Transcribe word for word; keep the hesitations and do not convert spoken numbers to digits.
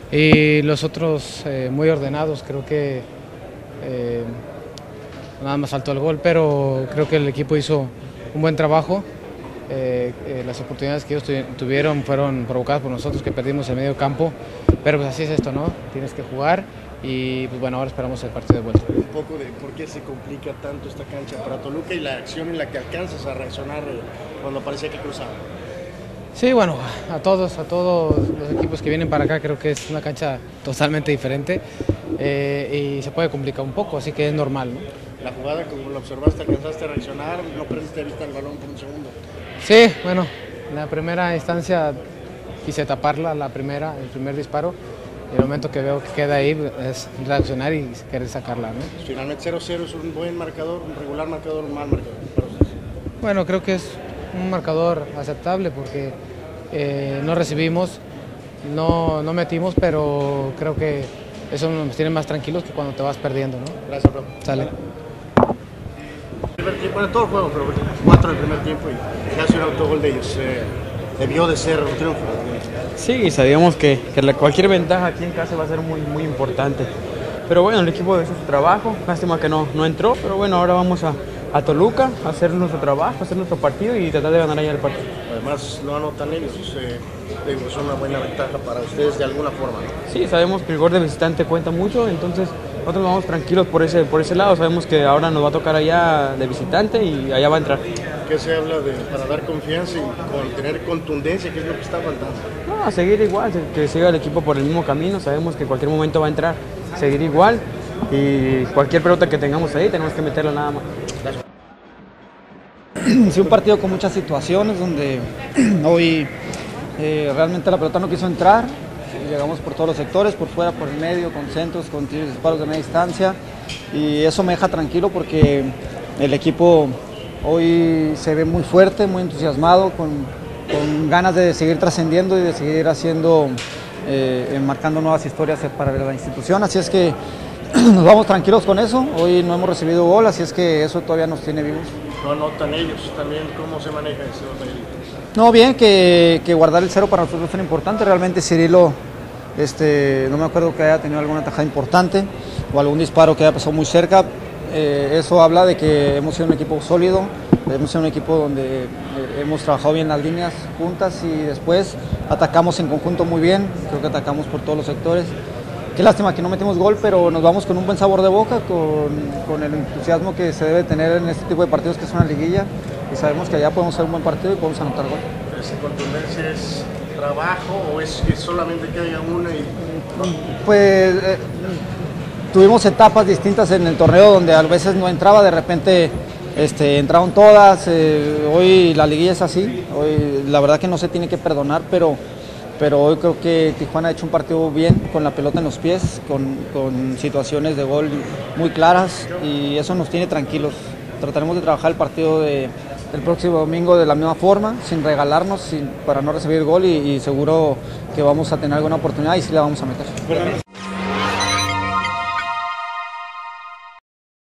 Y los otros eh, muy ordenados, creo que eh, nada más faltó el gol, pero creo que el equipo hizo un buen trabajo. Eh, eh, las oportunidades que ellos tuvieron fueron provocadas por nosotros, que perdimos el medio campo, pero pues así es esto, ¿no? Tienes que jugar y pues bueno, ahora esperamos el partido de vuelta. Un poco de por qué se complica tanto esta cancha para Toluca y la acción en la que alcanzas a reaccionar cuando parecía que cruzaba. Sí, bueno, a todos, a todos los equipos que vienen para acá creo que es una cancha totalmente diferente eh, y se puede complicar un poco, así que es normal, ¿no? La jugada, como lo observaste, alcanzaste a reaccionar, no perdiste de vista el balón por un segundo. Sí, bueno, en la primera instancia quise taparla, la primera, el primer disparo, y el momento que veo que queda ahí es reaccionar y querer sacarla, ¿no? Finalmente cero cero es un buen marcador, un regular marcador, un mal marcador. Bueno, creo que es un marcador aceptable porque eh, no recibimos, no, no metimos, pero creo que eso nos tiene más tranquilos que cuando te vas perdiendo, ¿no? Gracias, bro. Sale. Primer tiempo, bueno, todo el juego, pero cuatro en el primer tiempo y casi un autogol de ellos. Eh, debió de ser un triunfo. Sí, sabíamos que, que la, cualquier ventaja aquí en casa va a ser muy, muy importante. Pero bueno, el equipo hizo su trabajo, lástima que no, no entró, pero bueno, ahora vamos a, a Toluca a hacer nuestro trabajo, a hacer nuestro partido y tratar de ganar allá el partido. Además, no anotan ellos, eh, es una buena ventaja para ustedes de alguna forma, ¿no? Sí, sabemos que el gol de visitante cuenta mucho, entonces nosotros vamos tranquilos por ese, por ese lado, sabemos que ahora nos va a tocar allá de visitante y allá va a entrar. ¿Qué se habla de para dar confianza y con tener contundencia, qué es lo que está faltando? No, a seguir igual, que siga el equipo por el mismo camino, sabemos que en cualquier momento va a entrar, seguir igual y cualquier pelota que tengamos ahí tenemos que meterla nada más. Sí, un partido con muchas situaciones donde hoy eh, realmente la pelota no quiso entrar, llegamos por todos los sectores, por fuera, por el medio, con centros, con tiros, disparos de media distancia y eso me deja tranquilo porque el equipo hoy se ve muy fuerte, muy entusiasmado, con, con ganas de seguir trascendiendo y de seguir haciendo, eh, marcando nuevas historias para la institución, así es que nos vamos tranquilos con eso, hoy no hemos recibido gol, así es que eso todavía nos tiene vivos. No anotan ellos también, ¿cómo se maneja eso? No, bien, que, que guardar el cero para nosotros es importante, realmente Cirilo, este, no me acuerdo que haya tenido alguna tajada importante o algún disparo que haya pasado muy cerca, eh, eso habla de que hemos sido un equipo sólido, hemos sido un equipo donde eh, hemos trabajado bien las líneas juntas y después atacamos en conjunto muy bien, creo que atacamos por todos los sectores. Qué lástima que no metimos gol, pero nos vamos con un buen sabor de boca, con, con el entusiasmo que se debe tener en este tipo de partidos que es una liguilla y sabemos que allá podemos hacer un buen partido y podemos anotar gol. ¿Esa contundencia es trabajo o es que solamente que haya una y...? Pues eh, tuvimos etapas distintas en el torneo donde a veces no entraba, de repente este, entraron todas, eh, hoy la liguilla es así, hoy la verdad que no se tiene que perdonar, pero... pero hoy creo que Tijuana ha hecho un partido bien, con la pelota en los pies, con, con situaciones de gol muy claras y eso nos tiene tranquilos. Trataremos de trabajar el partido de, del próximo domingo de la misma forma, sin regalarnos, sin, para no recibir gol y, y seguro que vamos a tener alguna oportunidad y sí la vamos a meter.